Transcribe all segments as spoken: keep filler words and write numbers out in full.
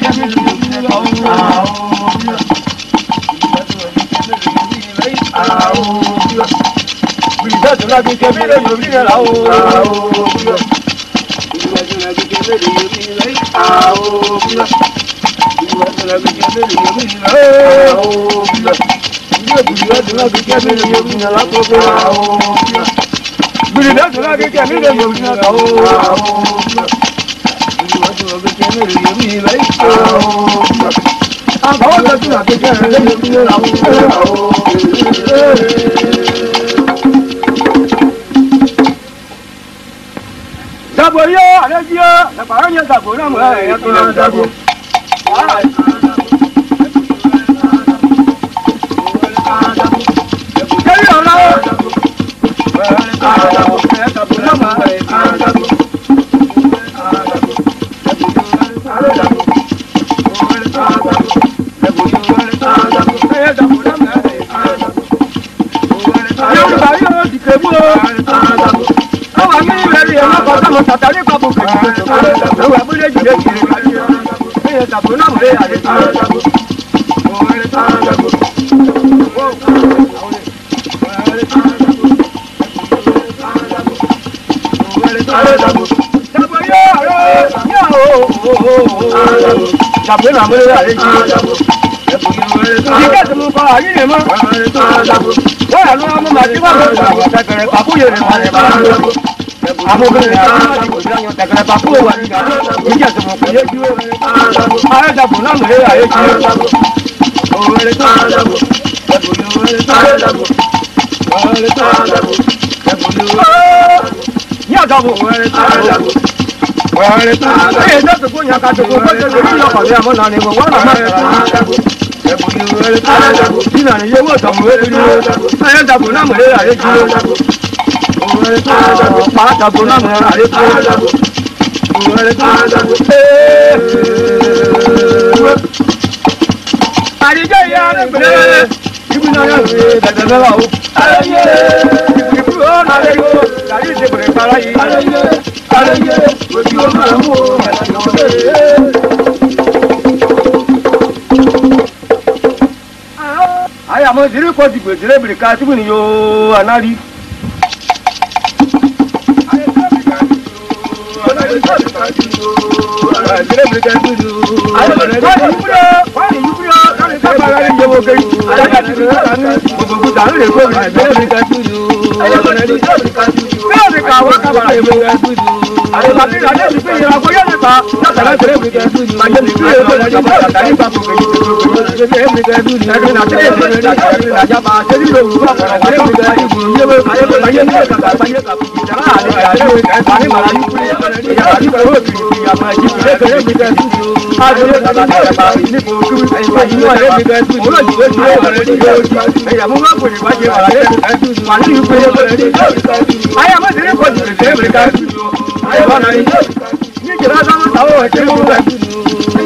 Dabo yo, ada dia, dapat hanya dabo nama ya tuan dabo. Jadi orang, dabo dabo nama dabo. Aku berani aku bilang yang tak kena paku wani kan. Dia semua punya jiwa. Ada dah pulang dia ayo jiwa. Oh ada tak. Ya kamu ada tak. Ada tak. Eh dah tu punya kata tu pun jadi nak kau dia mana ni mau mana. Sina ni yang aku tahu dia. Saya dah pulang dia ayo jiwa. Pada bulan hari itu, hari jaya ber, ibu naya ber, dah dah lau. Ibu naya yo, dari seberang palai. Ibu mahu. Ayah mau jadi kau jadi jadi berkasih pun yo anari. Saya berikan tuju. Ada mana you punya? Wani you punya? Kami tak barang yang jauh kiri. Ada ada buku tahu deh kau. Saya berikan tuju. Ada mana you berikan tuju? Kau berikan awak kabar yang berikan tuju. Ada tapi ada siapa yang aku yang apa? Tak ada saya berikan tuju. Macam itu yang saya cakap tadi bapu kiri. Saya berikan tuju. Saya nanti saya berikan tuju. Raja bahasa di luar. Saya berikan tuju. Dia berkaya berkaya dia kata banyak tapi jangan ada ada berikan pani malam punya. Dia lagi baru dia apa dia kaya berikan tuju. Ada kata apa ini buku ini ada berikan tuju. Orang juga dia berikan tuju. Saya mau apa ni baca ada berikan tuju. Mana you punya berikan tuju. Ayah masih kau juga berikan tuju. Ayah mana ni? Ni kira sama tahu macam mana tuju.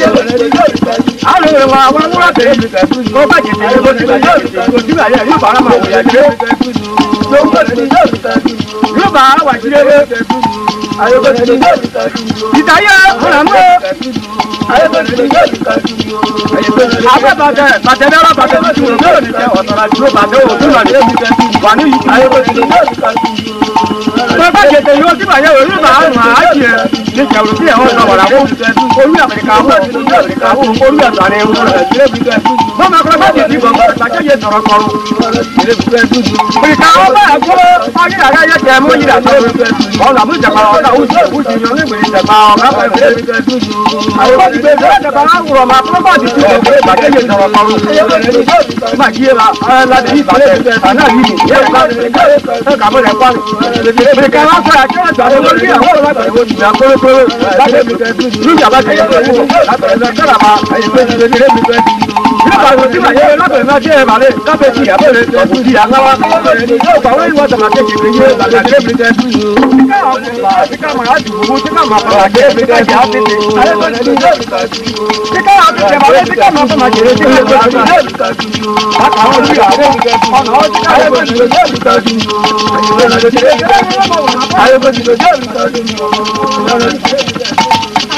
Ada orang orang mula berikan tuju. Kau baca dia berikan tuju. Kau juga ya ni barang mau ya berikan tuju. Kau berikan tuju. Kau bawa wajib berikan tuju. Ayo berikan tuju. Kita ya orang mau. Ayo berikan tuju. Apa baca baca dalam baca tuju. Kau ni saya orang juga baca tuju lagi berikan tuju. Wani ayo berikan tuju. Kau baca dia yo juga ya orang bawa macam. Ni jauh dia orang bawa aku. Kau lihat mereka aku. Mereka aku. Kau lihat mana orang berikan tuju. Mama kalau baca di bawah baca ya orang kau. Berikan tuju. Mereka apa aku? Pagi ada ya jamu ni dah. Kau nak macam kalau nak usul usul yang ni boleh jamu. Apa berikan tuju. Ayo baca dia dah bawa aku. Mama baca di bawah baca ya orang kau. Macam lah. Lah di baca sana ni. Ya baca. Kamu lepas. Mereka apa aja ada lagi orang baca. Yang kau kau baca berikan tuju. Lu jangan baca. Apa apa? Ayo baca dia berikan tuju. Kalau kita ya, nak nak dia mana? Kalau dia boleh, dia ngawa. Kalau ini wajah macam ni, dia dia berikan tuju. Jika mana tuju, jika mana dia berikan jawab ini. Ada mana dia berikan tuju. Jika ada mana jika mana macam ni, dia berikan tuju. Kalau dia ada, kalau ada mana dia berikan tuju. Ayo bagi dia berikan tuju.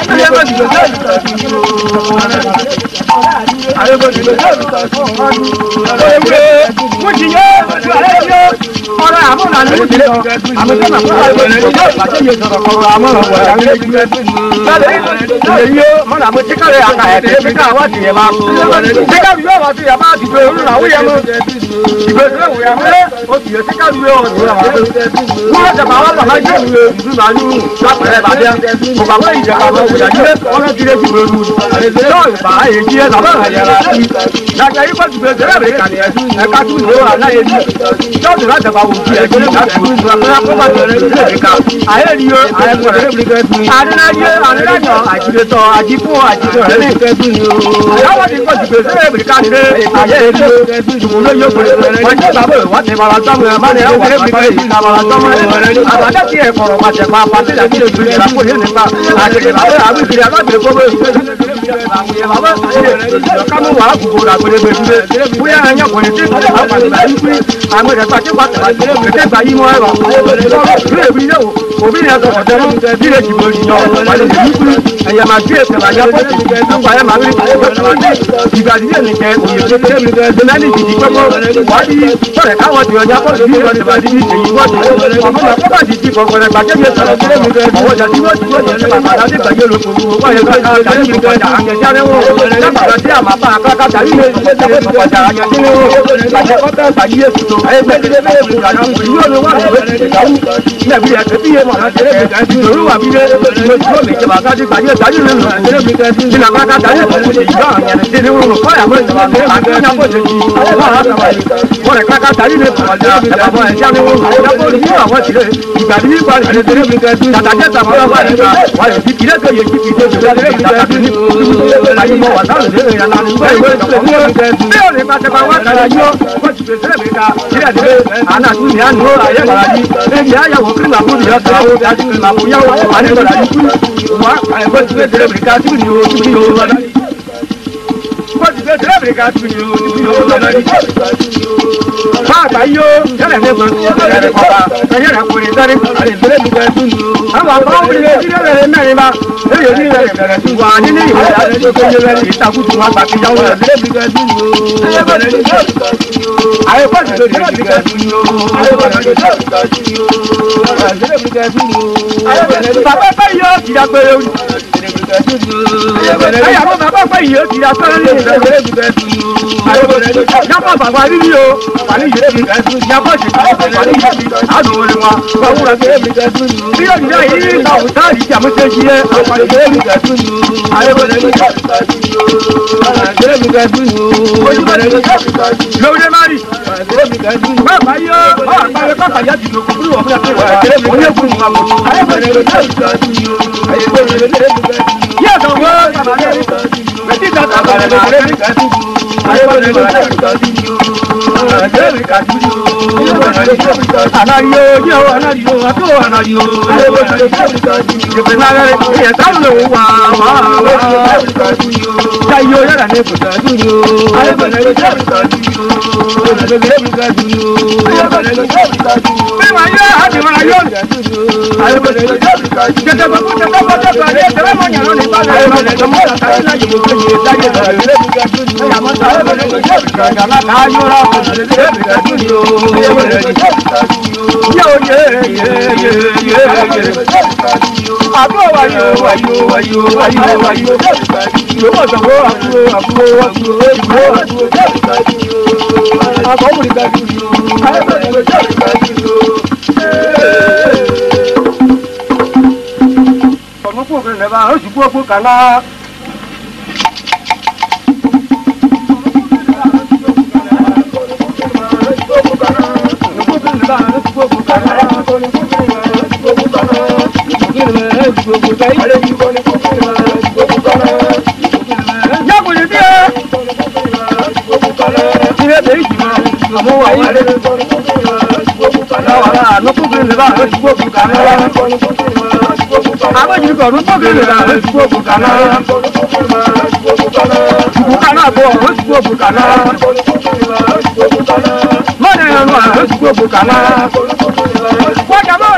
Bukana,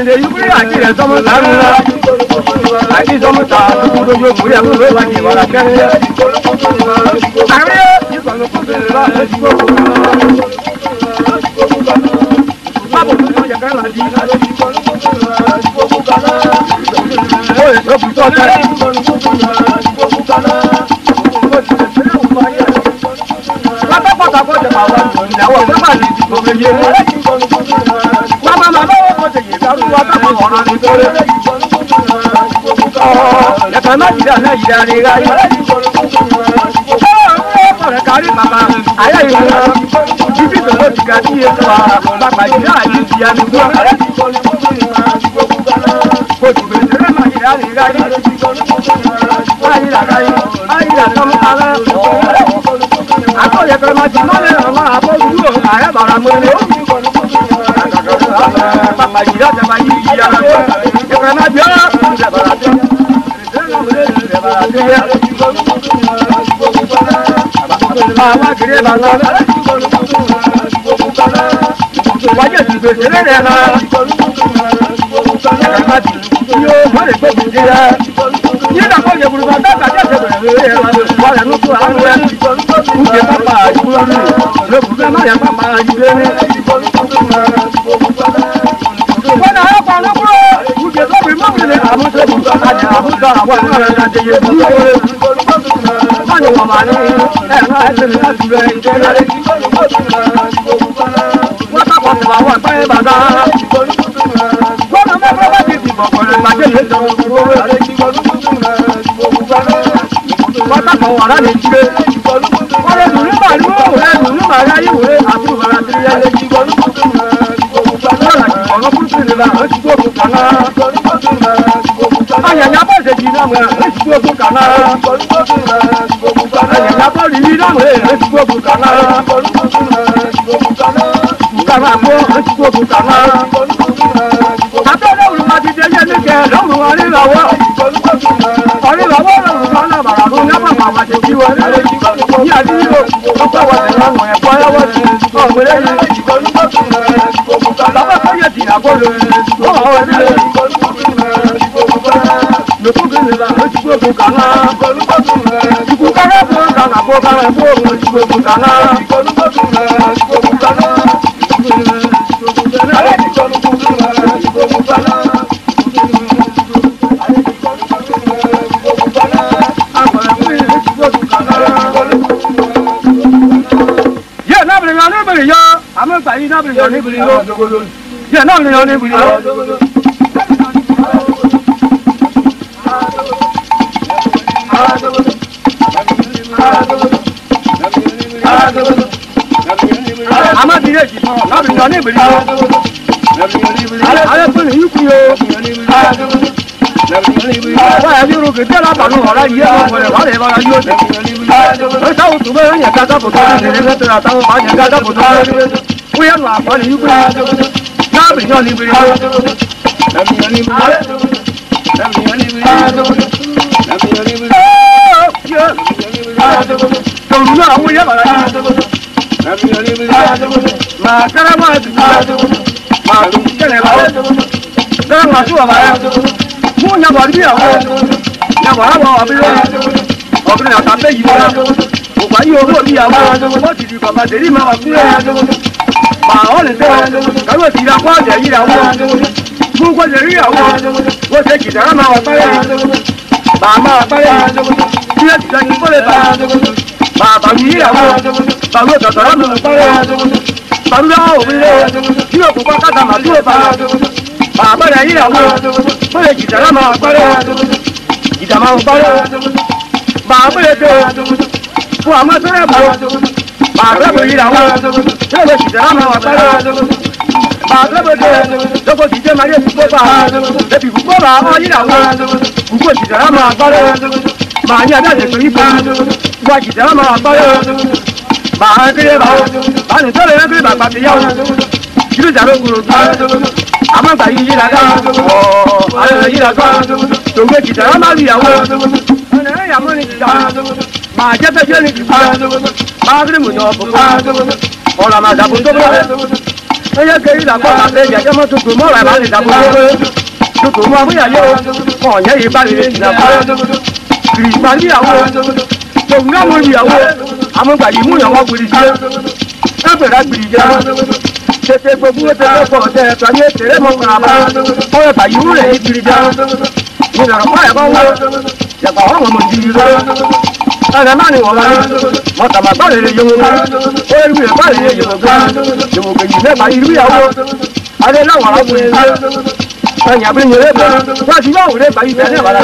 de yukuri ati re somo taru ati somo ta kudo yo kuri abu lo wati wala kare tare yikono ko be la ko babu no ya kala di oye so bu to ta pata pata ko de bawa ni awo ko ma di ko be ye mama mama ko de ye daru wa ta ko na ni tore ya kama di na ida ni ga ya ko re kari mama aya yi na bibi to ko diga ti e wa papa ji na yi ti ya ni ko ko ju be re ma ida ni ga ya ai la ga ai la kam ala ako ye ko ma ji ma le ma abo du aya ba ra mo le papa ji da ba yi ya la ko ye ko ma jo da ba ra Mama kiri bala, wajah juga selera na. Yo, mana kau dia? Dia nak kau yang berubah tak ada sebenarnya. Wala nutu alam, mungkin papa juga ni. Lepas mana yang papa juga ni? Wana apa nak bro? Mungkin kau memang ni amu sebuah ada amu dah awak nak jadi dulu. Mana mama ni? Eh, nak hasil hasil ni. Wata kau sebab apa bazar? Wana mana berapa jadi bawa macam ni tu? Wata kau ada ni juga. Kalau dulu baru, dulu baru ayu, aku baru dia. Kalau pun tu lah, aku bukan. Ayah nyapa jadi nama, aku bukan. Ayah nyapa di nama, aku bukan. Bukan aku, aku bukan. Tapi kalau rumah di dia ni ke, rumah ni lawa. Orang lawa orang mana baru nyapa mama jadi orang. Dia dia, apa awak orang yang apa awak? Oh boleh. Lapa saya tidak boleh. Oh awak ni. Lepas tu ni lah, aku bukan. Bukan aku, bukan aku, bukan aku, bukan. Ya, nak beli mana beli ya? Amal bayi nak beli mana beli ya? Ya, nak beli mana beli ya? Ama dire ji na bi na ni biri ale ale pun yi ku yo wa ya ni ro ke te la ba no la ye mo le wa le ba yo se o sa o tu be ya ka ka bo ta ni le te la ta o ba ya ka ka bo ta ku ya na ba ni ku na bi na ni biri na bi na ni biri na bi na ni biri na bi na ni biri to na wo ya ba la ma kara ma ma kene la kara ma su ba mu nya ba bi awo nya ba ba bi o bi na ta pe yi la o ba yi o ro bi awo o ti di baba de ri ma wa ku ma o le te ka lo ti la kwa de yi la wo mu ko de ri awo o se ki da ma wa pa ya ba ma pa ya ti ya ti la ni ko le ba bàbá mi yàwó bàbá òtọ̀tọ̀ lọ́nà ìpọ́nrẹ́ bàbá òbílẹ̀ tí yóò kópa káta màdúró bá bàbá rẹ̀ yíyàwó ó lè jìjà lámà àpárẹ́ jìjà máa ń parẹ́ bàbá rẹ̀ tó fún àmọ́ sẹ́rẹ̀ bọ̀ bàbá rẹ̀ yíyàwó ó lè jìjà lámà àpárẹ́ bàbá rẹ̀ tó lọ́kọ̀ jìjẹ́ máa yẹ fúgbọ́ bá ẹbí fúgbọ́ bá ọ yíyàwó fúgbọ́ jìjà lámà àpárẹ́ màá ní adájọ́ tó yí pa wa jìjà máa báyọ̀ máa kéré bá bá ní sọ́lẹ̀ yẹn kéré bàbá ti yáwó ìlú ìjà ló kúrò tó àmọ́ gbà yí yíra ká ọ̀ ayọ̀ yíra ká tòun jìjà máa rí ìyàwó ọ̀nà ìyàwó ni jìjà máa jẹ́ fẹ́jẹ́ ni jìjà máa kéré mú yàn ọ̀pọ̀ ọ̀rọ̀ àmà àdàbò tó bọ̀ eye ke ila ko la te ya je mo tutu mo ra ba ni da bo tutu mo mi ya yo ko ye yi ba le na ko kiri ba ni awo to nga mo ni awo amogba yi mu yan wo gbiri je e be ra gbiri je tètè gbogbo tètè pọ̀ tẹ̀ tọ́ ní tèrè mọ́ kàn bá ọ̀rẹ́ bàyí wúlò yìí kiri já ní lọ́rọ̀ pọ̀ ẹ̀kọ́ wọ́ yàtọ̀ àwọn ọmọ ìdílé lọ ẹ̀rẹ̀ má ni wọ́n wá mọ̀ tàbá gbọ́dọ̀ lè yẹ̀wò gbá ó rí rẹ̀ gbọ́dọ̀ lè yẹ̀wò gbá yẹ̀wò gbèyí mẹ́fà ìlú ìyàwó adé láwọn arákùnrin ẹ̀yìn àbí ní ẹ̀rẹ́ wọ́n ti yọ̀ òwúrẹ́ bàyí bẹ̀rẹ̀ wàlá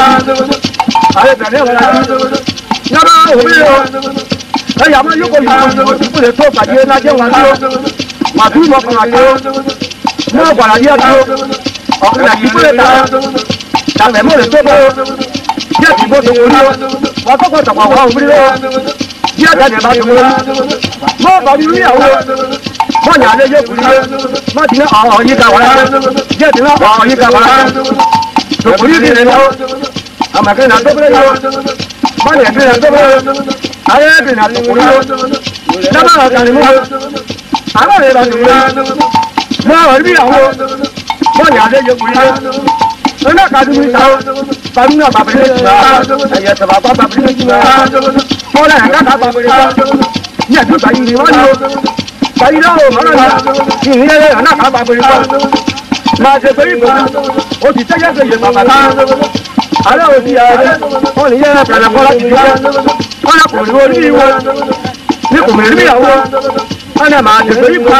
àrẹ bẹ̀rẹ̀ wàlá yàrá òbí lọ ẹ̀yà máa yókò yìí lè tó pàdé lájẹ́ wọn lọ màdúrú mọ̀kàn àjọ mọ́ ọ̀gbọ̀n àdí àjọ ọ̀kadà yìí kúrẹ́ ta tàbẹ̀ mọ́ lè tó bọ́ díẹ̀ tí bó tó wọlé wọ́n tó kọ́ tọ̀pọ̀ wọ́n wọlé díẹ̀ tí àjẹ́ bá tó wọlé mọ́ ọ̀gbọ̀n ní ìyàwó mọ́ ní alẹ́ yóò kúrẹ́ mọ́ ti ní ọ̀hún yíká wọ́n díẹ̀ tí ní ọ̀hún yíká wọ́n tòkúrí kì í lọ àmàkẹ́ nà tó bẹ́ẹ̀ yọ mọ́ ní ẹ̀kẹ́ nà tó bẹ́ẹ̀ ayé ẹ̀kẹ́ nà tó kúrẹ́ dábàá ọ̀gá ni mọ́ àwọn ọ̀rẹ́ bá ti wọ́n mọ́ ọ̀rí bí àwọn mọ́ọ̀nì àlejò kùnrin ọ̀nà kàdúgbò ìta kàdúgbò àbàbẹ̀rẹ̀ ìtura ẹ̀yẹ tẹ̀wà bá bàbẹ̀rẹ̀ ìtura mọ́ọ̀lá ẹ̀ká ká bàbẹ̀rẹ̀ ìtura ní ẹ̀dùn báyìí ni wọ́n ní o báyìí náà ò mọ́nà ní ìrìnlẹ̀ ọ̀nà ká bàbẹ̀rẹ̀ ìtura máa ṣe pé ìbò ó ti tẹ́jẹ́ pé ìyẹn bàbá alẹ́ òsì ààrẹ wọ́n ní yẹ́rẹ́ pẹ̀lẹ́ kọ́lá ti dìbò wọ́n yà kò rí orí ìwọ ní kò mẹ́rin ìyàwó wọ́n yà máa ṣe pé ìbò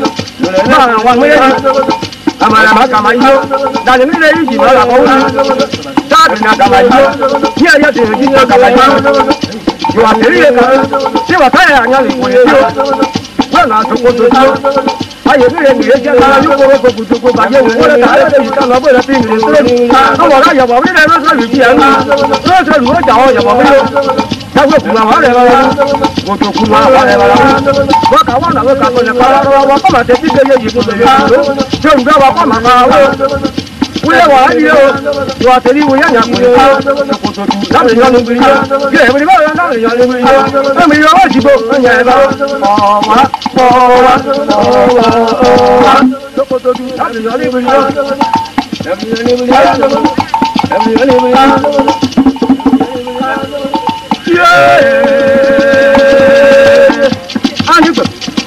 náà wọ́n mẹ́rin amalama kama iyo dani mi le yi ji mala ko wuri tabi na kama iyo ni aye ti ji na kama iyo yo ateri e ka ti wa ta ya anya le ko yo wa na to ko to yo aye mi le mi le je la yo ko ko ku to ko ba ye wo le ta le ti ka lo bo le ti mi le so ko wa ra yo ba mi le ro so lu ji an ro so lu o ja o yo ba mi lo ta wo ku ma wa le ba ko to ku ma wa le ba wa ka wa na wo ka ko le pa ra wa ko ma te ti ke ye yi ko le yo yorùbá wa kọ́ màmá wo wúlẹ̀ wà á di o wà á tẹ̀lé ìwé yànyà kò ní ká kòtòtò láti yan níbi yẹn bí ẹ̀ wíwá yẹn láti yan níbi yẹn lómi yẹn wọ́n dìbò ẹ̀yẹ ẹ̀ bá ọ̀wá ọ̀wá ọ̀wá ọ̀wá kòtòtò láti yan níbi yẹn ẹ̀mí yan níbi yẹn ẹ̀mí yan níbi yẹn yéé ányúgbò.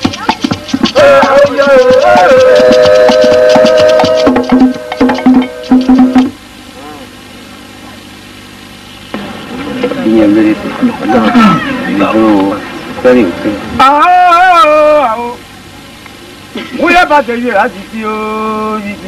Wúyẹ́ bá tẹ̀lé láti tí ó yìí.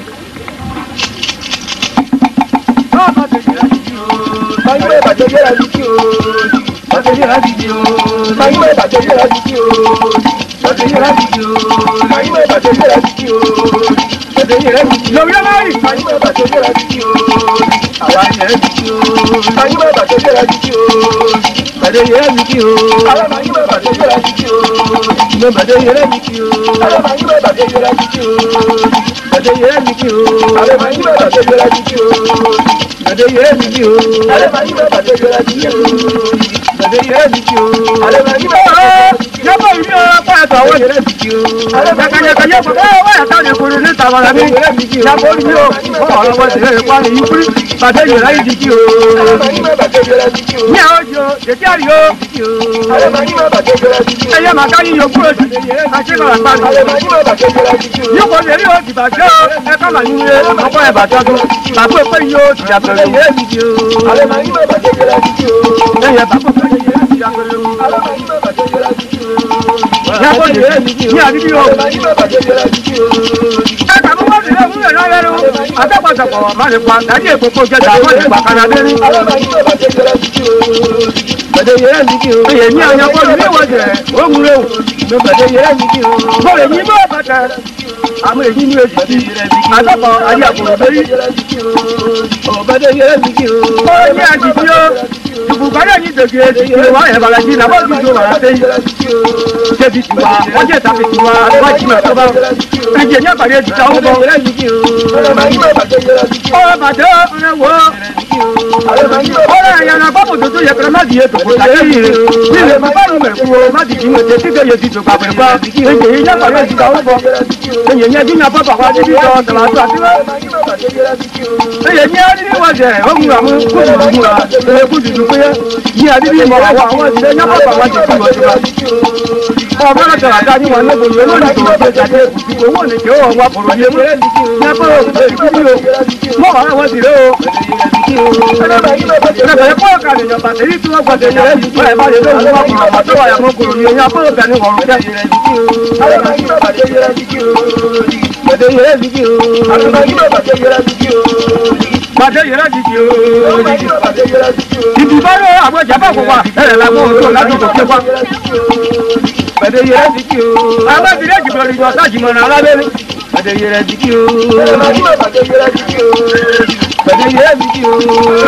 Báwo bá tẹ̀lé láti tí ó yìí. Báyọ̀ bá tẹ̀lé láti tí ó yìí. Bá tẹ̀lé láti tí ó yìí. Báyọ̀ bá tẹ̀lé láti tí ó yìí. Bá tẹ̀lé láti tí ó yìí. Báyọ̀ bá tẹ̀lé láti tí ó yìí. Bá tẹ̀lé láti tí ó yìí. Lórí ọmọ yìí. Báyọ̀ bá tẹ̀lé láti tí ó yìí. Àwa yẹn ti tí ó yìí. Báyọ̀ bá tẹ̀lé láti tí ó yìí. Bàdé yẹn mi kí o. Àwọn máa ń yí bàdé yẹn láti kí o. Mo bàdé yẹn mi kí o. Àwọn máa ń yí bàdé yẹn láti kí o. Bàdé yẹn mi kí o. Àwọn máa ń yí bàdé yẹn láti kí o. Bàdé yẹn mi kí o. Àwọn máa ń yí bàdé yẹn láti kí o. Bàdé yẹn mi kí o. Àwọn máa ń yí bàdé yẹn láti kí o. Yàtọ̀ ìlú ọ̀rọ̀ pọ̀ ẹ̀tọ́ àwọn yẹn láti kí o. Yàkàyàkà yẹ kó wọ́n yàtọ̀ ní kuru ní tàbàrà mi. Yàtọ̀ ìlú ọ̀rọ̀ pọ̀ ẹ̀tọ́ yẹn pọ̀ ní yúkúrí. Bàdé yẹn láti kí o. Ní àwọn jọ jẹjẹ àríyó. Ẹyẹ màkà yíyọ kúrò sí àṣekọ̀rọ̀ àpáàdé. Yóò kò lè rí òsì bàjẹ́ o, ẹ ká màá nílé ọkọ̀ ẹ̀ bàjẹ́ tó. Bàbá pé yóò ti àpẹẹrẹ o. Ẹyẹ bàbá pé yóò ti àpẹẹrẹ o. Yàgò lè ní àdídí o. Ẹ kà mú wọ́n ti lé fún ìrìn àyẹ̀rọ. Àtẹ́pàtàpọ̀ máa lè pa dájú èkó kó jẹ́ dàgbọ́n lè gbà kan abẹ́rẹ́. Bàdé yẹrẹ mi kí o. Oyè ní àwọn ọkọ mi wọ́n jẹ òmùrè o. Mo bàdé yẹrẹ mi kí o. Mo lè yí bọ́ bàtà. Àwọn èyí ní èsì sí. Àtọ́kọ̀ ayé àkùrọ̀ lórí. Bàdé yẹrẹ mi kí o. Ó ní àjìjì o. Ìbùkọ́lẹ̀ ní tòkè ìṣòro wa ẹ̀ bàlàjì náà bọ́ ìṣòro wà láti. Ṣébi tiwa, wọ́n jẹ́ ìtàkì tiwa, wọ́n jí mẹ́tọ́ bá. Ẹ̀jẹ̀ ní àpàdé ti ta ó bọ̀. Ọ̀rọ̀ bàdé ọ̀rẹ́ wo. Ọ̀rẹ́ ẹ̀yàn àpapọ̀ tó tó yẹ kẹrẹ má di ètò kò tàyé yìí rẹ̀. Nílé bàbá rẹ̀ mẹ̀kú o, má di kí wọ́n ṣe kíkẹ́ yẹ ti tòkà pẹ̀lú. Ẹ̀jẹ̀ yìí yàtọ̀ yẹ ti ta ó bọ̀. Eye nya jinya papa wa di do ta la ta ti wa. Eye nya ni wa je o mu amu ko du mu ra. E ku du ko ya. Ni adi bi mo wa wa ti nya papa wa ti ko ti wa. O ma la ta la ta ni wa no bo yo no ni ko je ja de ku ko wo ni ke o wa poro ye mo. Nya pa o ti ki o. Mo wa wa ti re o. Ẹ bẹ̀rẹ̀ kọ́ ọ̀kà nìyàn bàtẹ́ yìí tí wọ́n gbọ́dọ̀ yẹrẹ yìí fún ẹ̀ bá yẹ lórí wọn kọ̀ ọ̀pọ̀ tó wà yà mọ́ kúrò ní ẹ̀yìn apá ọ̀bẹ ní ọ̀rùn jẹ́. Bàtẹ́ yẹrẹ dìkì o. Ìdìbò yóò àwọn ìjàmbá kò wá ẹ̀rẹ̀ làwọn òṣèlú láti tòkè wá. Bàtẹ́ yẹrẹ dìkì o. Àwọn ìbílẹ̀ ìjìbọn ìjọ sájìmọ̀ náà lábẹ́rẹ́. Bàtẹ́ yẹrẹ dìkì o. Bàtẹ́ yẹrẹ dìkì o. Bàtẹ́ yẹrẹ dìkì o.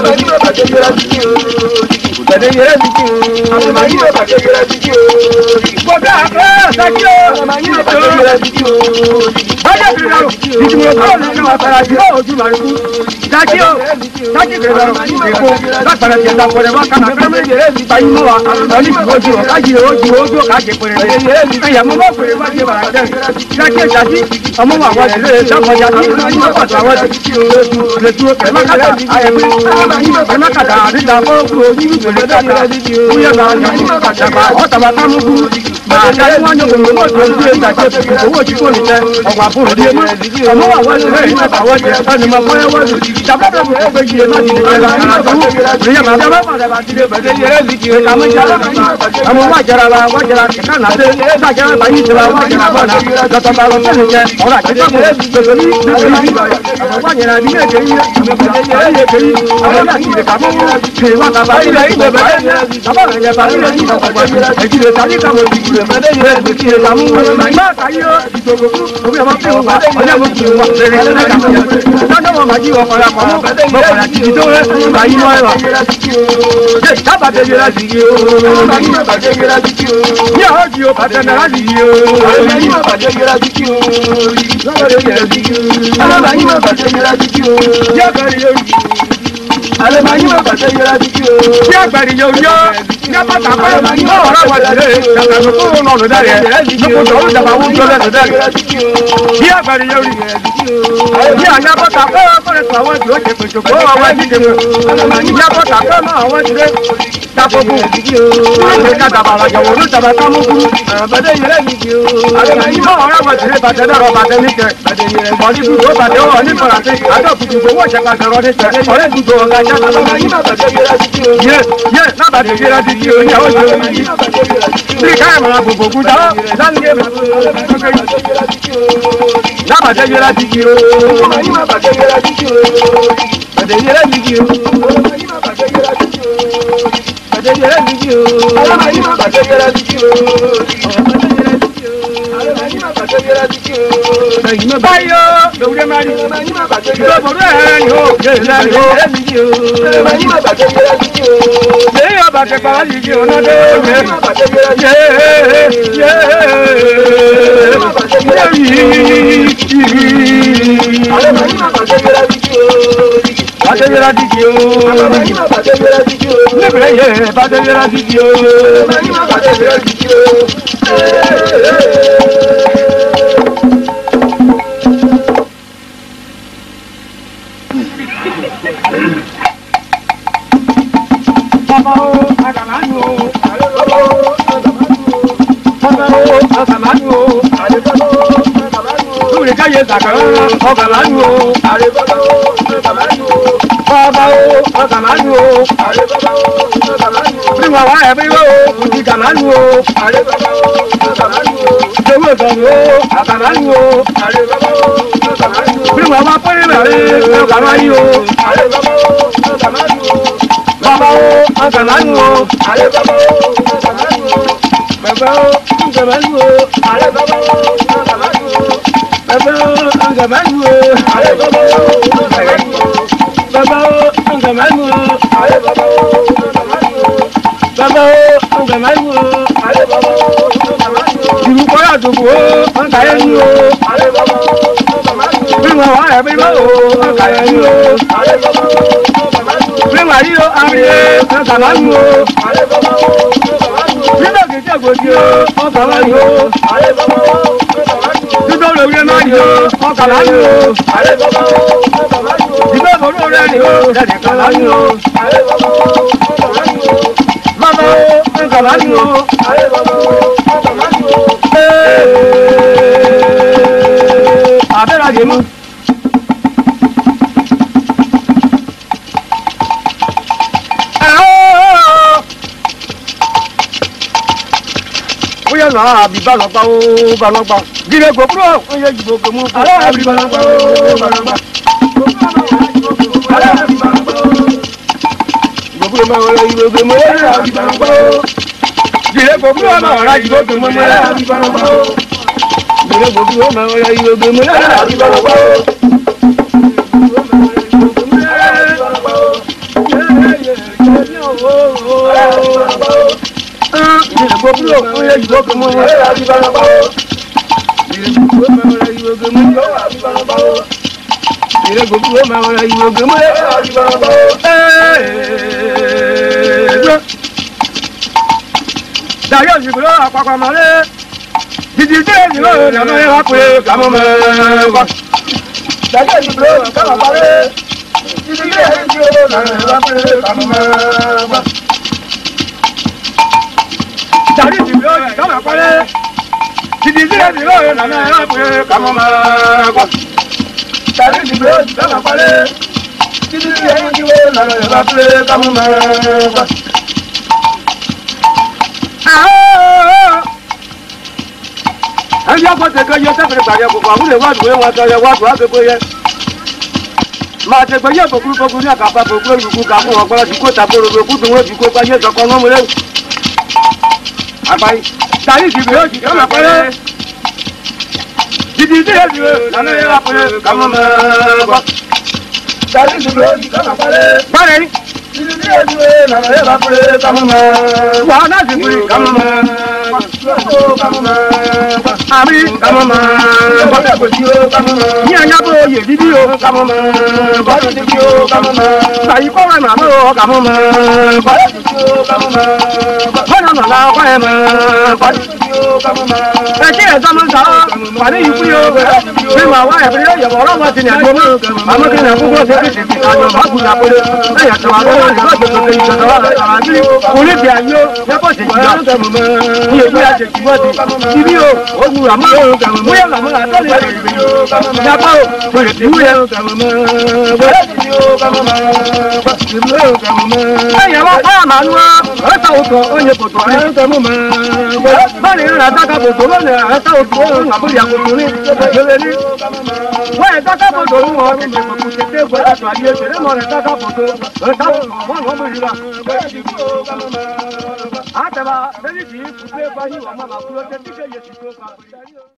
Bàtẹ́ yẹrẹ dìkì o. Bàtẹ́ yẹrẹ dìkì o. Bọ́dà àpẹ́ ṣáàkì o. Bàtẹ́ yẹrẹ dìkì o. Bàtẹ́ yẹrẹ dìkì o. Ìdìbò kọ́ ọ̀nà ìjọba àtàrà jù lọ́wọ́ ojú màrí kú. Ṣáàkì o. Ṣáàkì kẹrẹ èkó látara ti ẹ̀dá pọ̀lẹ̀ wá kàmá fẹ́rẹ́ yẹrẹ ti ta yín mọ́ wa. Àwọn ìdìbò ojú ọ̀ káàkiri ojú ojú káàkiri pẹ̀lẹ́. Ẹ̀yà mọ́ bọ́ pẹ̀lẹ́ wá sí bàrà jẹ́. Ṣáàkì ṣáàkì ọmọ wa wọ́n ti lé ṣàkọjá sí ọ̀pọ̀tọ̀ àwọn ètò ẹ̀mọ́kàtà àyẹ̀mí ẹ̀mọ́kàtà àdìgbà fọ́ọ̀kù ojú ìgbèlè kàtà fúyẹ́ bá kàtàkà ọ̀tàbà kámúkú bàtà wọn yóò gbogbo mọ́tò ojú ẹ̀dá jẹ́ owó tí kò ní jẹ́ ọ̀gbà fúnra ní ẹmọ́ ọmọ wà wọ́n ti rẹ̀ nípa wọ́n jẹ́ ẹni mọ́ fọ́yẹ́ wọ́n ti ṣàkóso gbogbo ẹgbẹ́ yìí má ti lè jẹ́ lára àtàwọn ìyẹn bàbá bá padà bá ti lè bẹ̀rẹ̀ yẹrẹ bí kì í kàmú jẹ́ ọmọ wà jẹ́ra wa wà jẹ́ra kíkà náà dé sàjẹ́ra bá yìí jẹ́ra wà jẹ́ra bọ̀ náà lọ́tọ̀ bá lọ́tọ̀ ní jẹ́ ọ̀rọ̀ àti tọ́kùn gbogbo ní nítorí bí wà jẹ́ra bí yẹ kẹ́yìn yẹ kẹ́yìn àwọn yà ti lè kà mọ́ kì í wà kàbá ilẹ̀ ìgbẹ́ bẹ́ẹ̀ bàbá rẹ̀ yẹ bá ilẹ̀ ìgbẹ́ kọ̀ọ̀kan ẹ̀jìlẹ̀ tàbí kàmọ́ ìgbẹ́ mẹ́lẹ́ yẹ kì í kà mú má kàyé o ìdòwò òbí ọmọ fún wa ọjọ́ mo kì í wà lẹ́rẹ̀ lẹ́rẹ̀ kàmọ́ lọ́dọ̀ wọn máa jí wọn kọ́ra kọ́ mọ́ kọ́ra títí tó rẹ̀ bá yí lọ́rẹ̀ wà. ṣé tábàtẹ̀ yẹra sí yìí o ní àwọn jì o bàtẹ̀ náà sí yìí o Alẹ́ yóò bàtẹ́ yẹra dídí o. Bí àgbàdì yóò yọ ní apáta pẹ́ ní ọ̀rọ̀ àwọn ìṣẹ̀lẹ̀ ìṣàkàtọ̀ tó ń lọ́nà dáre lóko tó ń dàbà wújọ lẹ́nu dáre. Bí àgbàdì yóò rí ní àná apáta pẹ́ ọ̀pọ̀lọpọ̀ tó àwọn ìṣòro ṣe pèsè kó àwọn ìdíje mu. Ní apáta pẹ́ mọ́ àwọn ìṣẹ̀lẹ̀ tafogu. Ṣé ká dàbà àjàwò ló dàbà kámúkú? Bàtẹ́ yẹrẹ dídí o. Alẹ́ yìí mọ́ ọ̀rọ̀ àwọn ìṣẹ̀lẹ̀ bàtẹ́ náà rọ bàtẹ́ níkẹ́. Bọ̀dí dùdú bàtẹ́ wọ̀ ní Faransé àdókùtù gbowó ìṣẹ̀kàtẹ̀ rọ níkẹ́. Ọ̀rẹ́ dùdú ọ̀gá jẹ́ Ye, ye, naba de yera di ki o ya o yo ni. Ni ka ma bo bo ku da, dan ye ma. Naba de yera di ki o. Ni ma ba de yera di ki o. Ba de yera di ki o. Ni ma ba de yera di ki o. Ba de yera di ki o. Ni ma ba de yera di ki o. Bayo, lórí mari. Ìjọba rẹ̀ yóò yé lẹ́nu. Ṣé yóò bàtẹ̀ pàrọ̀ yìí kí ọ̀nà dé òwe? Yé yé bàtẹ̀ yẹra dídì o. Níbẹ̀ yẹ bàtẹ̀ yẹra dídì o. Baba o, agamanu o, baba o, agamanu o, lórí káyé sàkàrà ọ̀gàmanu o, baba o, agamanu o, bí wọn wá ẹbí wo kùtì gàmanu o, lówó ìtọ́jú o, agamanu o, bí wọn wá pé bẹ̀rẹ̀ ọ̀gàmanu o. Baba o, agamanu o, ale baba o, agamanu o, baba o, agamanu o, ale baba o, agamanu o, baba o, agamanu o, ale baba o, agamanu o, baba o, agamanu o, ale baba o, agamanu o, baba o, agamanu o, ale baba o, agamanu o, ìlú kọ́lá dùgbò o, ọ̀nkàyé ni o, ale baba o, agamanu o, bí wọn wá ẹbí bá o, ọ̀nkàyé ni o, ale baba o. Primari o amye kakamanu o ale baba o kakamanu o Bido kete godi o kakamanu o ale baba o kakamanu o Bido le wure mari yo, ọkàlà ni o. Ìgbẹ́ ìbòrò rẹ̀ ni o, ẹ̀rì kàlà ni o. Mama o, ọkàlà ni o. Abẹ́rẹ́ àjẹmú. Bóyá náà àbí balọ̀gbà ó balọ̀gbà. Gíre gbòkúrò ó yẹ jù gbogbo mú. Àlọ́ àbí balọ̀gbà ó balọ̀gbà. Àlọ́ àbí balọ̀gbà ó. Gbòkúrò máa wọlé ìgbòkè mọ́ ẹ́ àbí balọ̀gbà ó. Gíre gbòkúrò máa wọlé ìgbòkè mọ́ ẹ́ àbí balọ̀gbà ó. Gíre gbòkúrò máa wọlé ìgbòkè mọ́ ẹ́ àbí balọ̀gbà ó. Gbogbo oye ìwọ kò mọ wọn ẹ àbí balaba o. Ìrè gbogbo ma wọn ìwọ kò mọ wọn àbí balaba o. Ìrè gbogbo ma wọn ìwọ kò mọ wọn àbí balaba o. Dàyọ̀ ìṣègùn àpapọ̀ màlẹ́. Dìdì tí èyí ló ń dáná yẹn wá pé kàmú mẹ́wàá. Dàyọ̀ ìṣègùn àpapọ̀ màlẹ́. Dìdì tí èyí ló ń dáná yẹn wá pé kàmú mẹ́wàá. Dari ti lo yi kama pale, titi ti ti lo yi nana ya pe kama ma kwa. Dari ti lo yi kama pale, titi ti ti lo yi nana ya pe kama ma kwa. Ah! Ẹni ọkọ tẹ̀kọ́ yọ sẹ́fẹ̀rẹ̀ gbàgbé kòkò àwọn èèwà àdúgbò wọn tọ́ yẹ wá tó àgbègbè yẹ. Màá tẹ̀gbẹ́ yẹ kòkúrú kòkúrú ní àkàfà kòkúrú ìlú kà fún ọgbọ́n ti kó tàbóró kó dùn ó ti kó pa yé sọ̀kan mọ́mú lẹ́wọ̀. Àgbáyé dari ìdìbò yóò jìjọ́ máa pẹ́rẹ́ ìdí tí yóò jìjọ́ lànà yóò wá pẹ́rẹ́ kàmọ́ máa bọ́. Dari ìdìbò yóò jìjọ́ máa pẹ́rẹ́ báyìí ìdí tí yóò jìjọ́ lànà yóò wá pẹ́rẹ́ kàmọ́ máa bọ́. Wàá náà sì pé kàmọ́ máa bọ́. Kàmọ́ máa bọ́. Àmì kàmọ́ máa bọ́. Ní àyàbọ̀ oyè dídí o kàmọ́ máa bọ́. Kàmọ́ máa bọ́. Bàyí kọ́ wà màmá o kàmọ́ máa bọ́. Bọ́lá màlá ọkọ ẹ̀ máa bọ́. Ẹ̀kí ẹ̀ sọ́mọ́ sá wà ní ìkú yóò bí màá wá ẹ̀fẹ́ yóò yẹ̀wọ̀ ọlọ́wọ́ ti ní ẹ̀gbọ́n mọ́. Àmọ́ kí ni àkókò ṣe fi ṣèṣì àjọ bá kú lápẹ́lẹ́ lẹ́yìn àti wà lọ́wọ́ ìgbà tó ṣe ìjọba wà láàárín polisi àyè yẹ́pọ̀ ṣe ìjà ní ègbé àṣẹ ìwọ́de ìbí o ogun àmọ́ bóyá làmọ́ àtọ́lẹ̀ ìjàpá o pèrè tí wúyẹ. Ẹ̀yẹ̀ wọ́n fọ́ àmàlú wa ẹ̀ta òtò ọ̀yẹ̀ kòtò ẹ̀ báyìí ń ra dáká kòtò lónìí ẹ̀ta òtò ọ̀hún àbúrò àkókò ní ìgbèrè ní. Wọ́n ẹ̀ dáká kòtò ń wọ́n ti ṣe kòtò kété gbọ́dọ̀ tó àyè ṣẹlẹ̀ mọ́ ẹ̀ dáká kòtò ẹ̀ta òtò wọ́n wọ́n mú ìlú àtẹ̀bà lẹ́yìn tí kùpé báyìí wà má bàa kúrò tẹ́ tíkẹ́ yẹ ti tó pa.